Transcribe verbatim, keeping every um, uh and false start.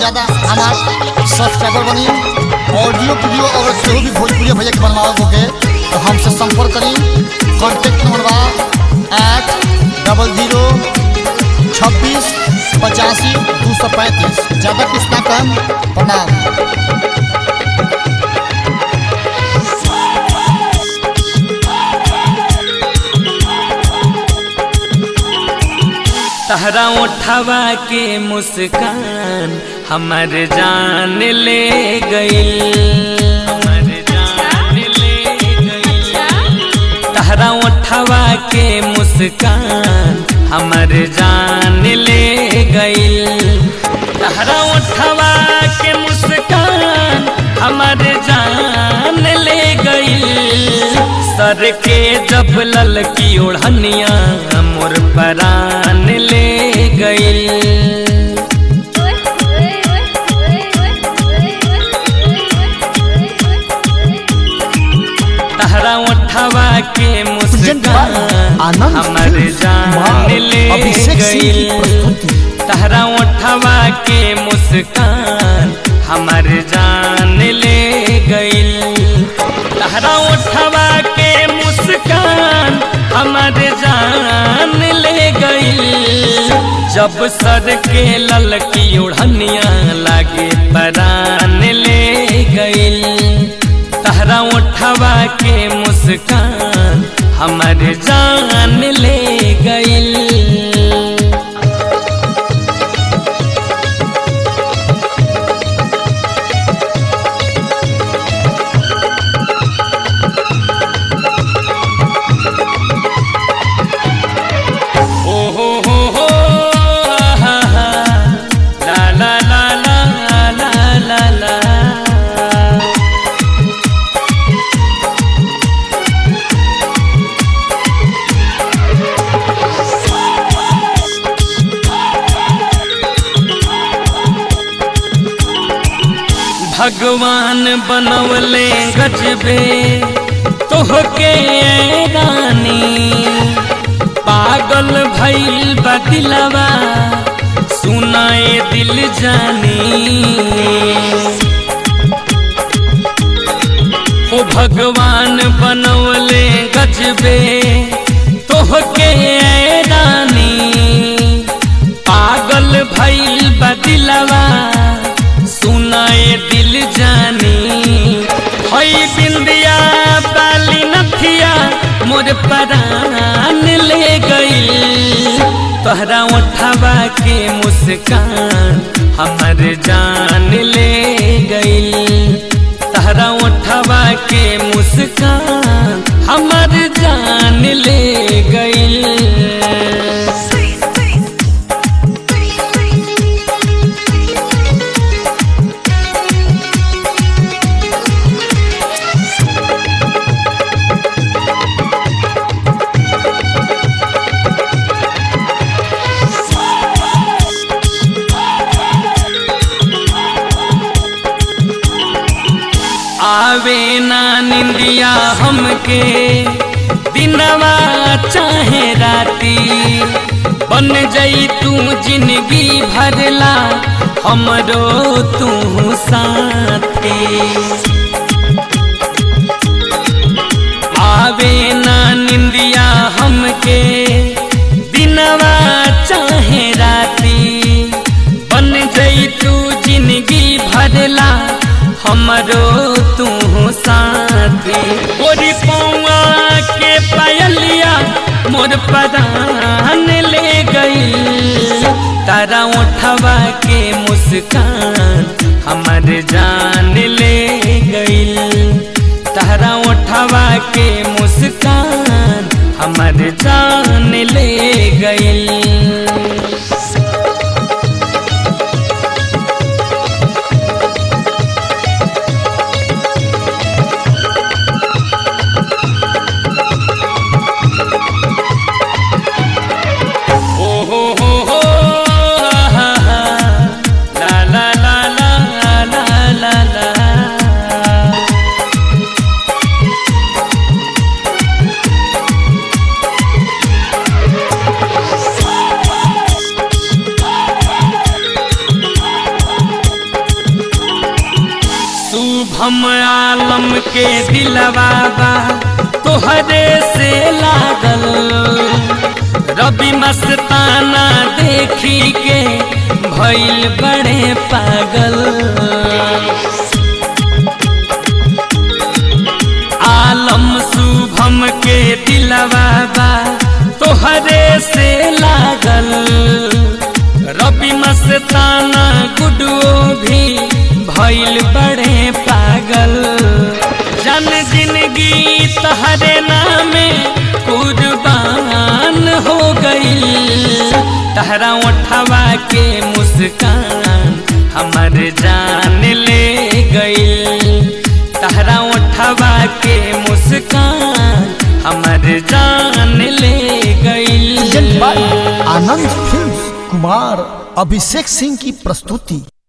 ज्यादा हमार सब्सक्राइबर बनी। ऑडियो वीडियो अगर केहू भी भोजपुरी भैया के बनवाओ होके तो हमसे संपर्क करी। कॉन्टेक्ट नंबर बा आठ डबल जीरो छब्बीस पचासी दो सौ पैंतीस। ज़्यादा कुछ ना कम। प्रणाम। तहरा उठावा के मुस्कान हमर जान ले गइल, हमर जान ले गइल। तहरा उठावा के मुस्कान हमर जान ले गइल। तहरा उठावा के मुस्कान हमर जान ले गइल। सर के जब ललकी ओढ़निया मोर परान ले गइल। तहरा उठावा के मुस्कान हमर जान ले गइल। तहरा उठावा के मुस्कान हमर जान ले गइल। तहरा उठावा के मुस्कान हमर जान ले गइल। जब सर के ललकी ओढ़निया लागे परान ले गइल। तहरा उठावा के मुस्कान हमर जान ले गइल। भगवान बनवले गजबे तोहके रानी। पागल भइल बा दिलवा सुनाए दिल जानी। ओ भगवान बनवले गजबे तोहके रानी। पागल भइल बा दिलवा सुनाए दिल जानी। हई बिंदिया बाली नथिया मोर परान ले गइल। तोहरा उठावा के मुस्कान हमर जान ले गइल। तोहरा उठावा के मुस्कान हमर जान ले गइल। आवे ना निंदिया हमके दिनवा चाहे राती। बन जाई तू जिंदगी भरला हमरो तू साथी। आवे ना निंदिया हमके दिनवा चाहे राती। बन जाई तू जिंदगी भरला हमरो तू साथी। गोरी पौआ के पायलिया मोर परान ले गइल। तारा उठावा के मुस्कान हमर जान ले गइल। तारा उठावा के मुस्कान हमर जान ले गइल। शुभम आलम के दिलवा बा तोहरे से लागल, रवि मस्ताना देखी के भइल बड़े पागल। आलम शुभम के दिलवा बा तोहरे से लागल, रवि मस्ताना गुडुओ भी भइल बड़े पागल। जन जिंदगी तहरे नामे कुर्बान हो गई, तहरा उठवा के मुस्कान हमर जान ले गई, तहरा उठवा के मुस्कान हमर जान ले गई। आनंद फिल्म्स कुमार अभिषेक सिंह की प्रस्तुति।